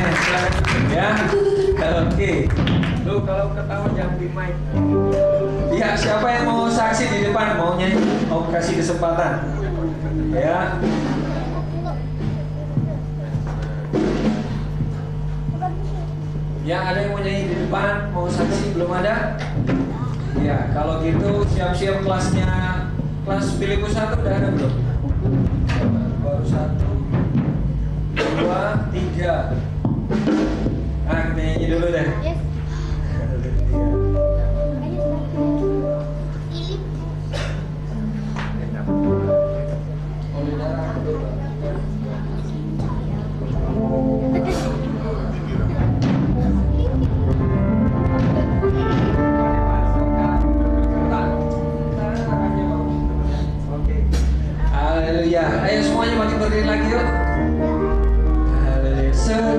tangannya, silakan ya. Oke. Lu kalau ketawa jangan di mic. Ya, siapa yang mau saksi di depan, mau nyanyi, mau kasih kesempatan. Ya. Ya, ada yang mau nyanyi di depan, mau saksi, belum ada? Ya, kalau gitu siap-siap kelasnya, kelas Filipus 1 udah ada belum? Baru 1, 2, 3.